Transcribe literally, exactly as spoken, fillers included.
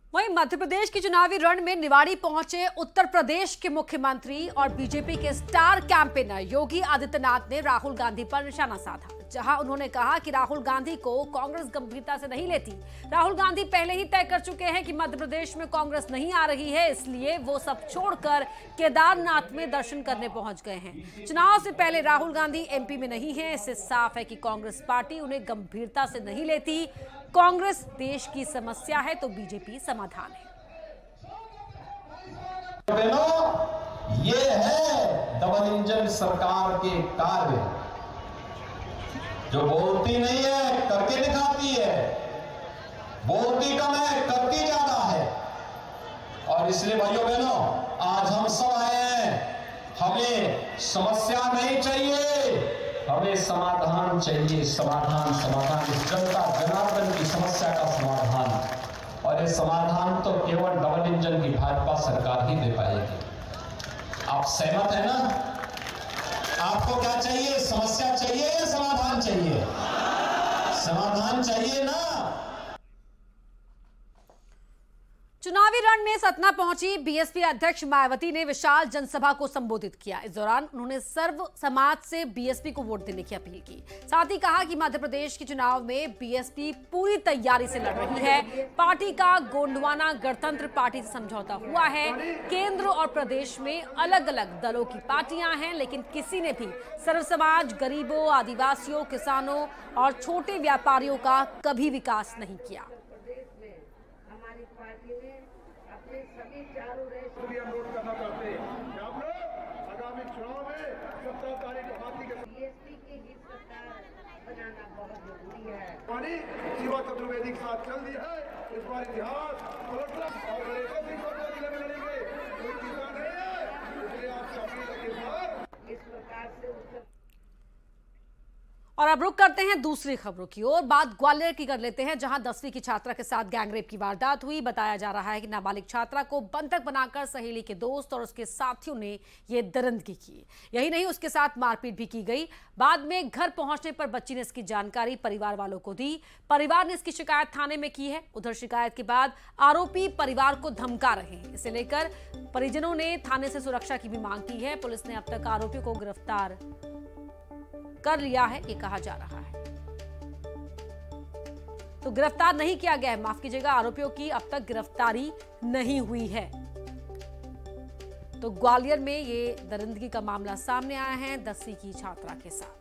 वहीं मध्य प्रदेश के चुनावी रण में निवाड़ी पहुंचे उत्तर प्रदेश के मुख्यमंत्री और बीजेपी के स्टार कैंपेनर योगी आदित्यनाथ ने राहुल गांधी पर निशाना साधा, जहां उन्होंने कहा कि राहुल गांधी को कांग्रेस गंभीरता से नहीं लेती। राहुल गांधी पहले ही तय कर चुके हैं कि मध्य प्रदेश में कांग्रेस नहीं आ रही है, इसलिए वो सब छोड़कर केदारनाथ में दर्शन करने पहुंच गए हैं। चुनाव से पहले राहुल गांधी एमपी में नहीं है, इससे साफ है कि कांग्रेस पार्टी उन्हें गंभीरता से नहीं लेती। कांग्रेस देश की समस्या है तो बीजेपी समाधान है। ये है डबल इंजन सरकार के कार्य, जो बोलती नहीं है करके दिखाती है, बोलती कम है करती ज्यादा है। और इसलिए भाइयों बहनों, आज हम सब आए हैं, हमें समस्या नहीं चाहिए, हमें समाधान चाहिए। समाधान समाधान इस जनता जनार्दन की समस्या का समाधान, और ये समाधान तो केवल डबल इंजन की भाजपा सरकार ही दे पाएगी। आप सहमत है ना? आपको क्या चाहिए? समस्या चाहिए या समाधान चाहिए? समाधान चाहिए ना। चुनावी रण में सतना पहुंची बीएसपी अध्यक्ष मायावती ने विशाल जनसभा को संबोधित किया। इस दौरान उन्होंने सर्व समाज से बीएसपी को वोट देने की अपील की। साथ ही कहा कि मध्य प्रदेश के चुनाव में बीएसपी पूरी तैयारी से लड़ रही है। पार्टी का गोंडवाना गणतंत्र पार्टी से समझौता हुआ है। केंद्र और प्रदेश में अलग अलग दलों की पार्टियां हैं, लेकिन किसी ने भी सर्व समाज, गरीबों, आदिवासियों, किसानों और छोटे व्यापारियों का कभी विकास नहीं किया। सभी चारों नोट करना चाहते हैं कि आप लोग आगामी चुनाव में सत्रह तारीख को हाथी के बीएसपी की ही सरकार बनाना बहुत जरूरी है। पानी शिवा चतुर्वेदी के साथ चल दिया है, इस बार इतिहास पलट रहा और जिले में लड़ेंगे, कोई चिंता नहीं है। इसलिए आपसे अपील है कि बार इस प्रकार से उत्तर। और अब रुक करते हैं दूसरी खबरों की ओर। बात ग्वालियर की कर लेते हैं, जहां दसवीं की छात्रा के साथ गैंगरेप की वारदात हुई। बताया जा रहा है कि नाबालिग छात्रा को बंधक बनाकर सहेली के दोस्त और उसके साथियों ने ये दरिंदगी की। यही नहीं, उसके साथ मारपीट भी की गई। बाद में घर पहुंचने पर बच्ची ने इसकी जानकारी परिवार वालों को दी। परिवार ने इसकी शिकायत थाने में की है। उधर शिकायत के बाद आरोपी परिवार को धमका रहे हैं। इसे लेकर परिजनों ने थाने से सुरक्षा की भी मांग की है। पुलिस ने अब तक आरोपियों को गिरफ्तार कर लिया है, ये कहा जा रहा है। तो गिरफ्तार नहीं किया गया है, माफ कीजिएगा, आरोपियों की अब तक गिरफ्तारी नहीं हुई है। तो ग्वालियर में ये दरिंदगी का मामला सामने आया है दसवीं की छात्रा के साथ।